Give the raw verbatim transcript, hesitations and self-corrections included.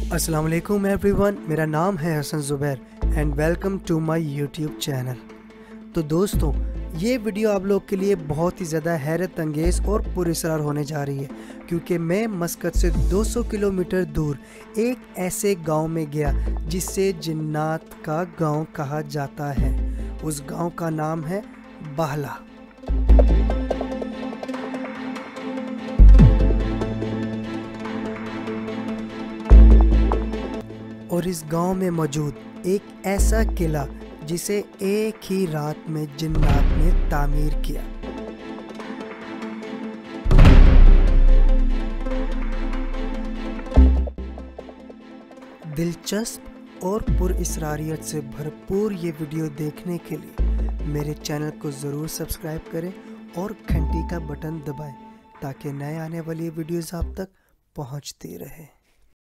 अस्सलाम वालेकुम एवरीवन, मेरा नाम है Hasan Zubair and welcome to my YouTube channel. तो दोस्तों, ये वीडियो आप लोग के लिए बहुत ही ज़्यादा हैरत अंगेज़ और पुरअसरार होने जा रही है, क्योंकि मैं मस्कत से दो सौ किलोमीटर दूर एक ऐसे गांव में गया जिसे जिन्नात का गांव कहा जाता है। उस गांव का नाम है बाहला। और इस गांव में मौजूद एक ऐसा किला जिसे एक ही रात में जिन्नात ने तामीर किया। दिलचस्प और पुरअसरारियत से भरपूर ये वीडियो देखने के लिए मेरे चैनल को ज़रूर सब्सक्राइब करें और घंटी का बटन दबाएं ताकि नए आने वाली वीडियोज़ आप तक पहुंचती रहे।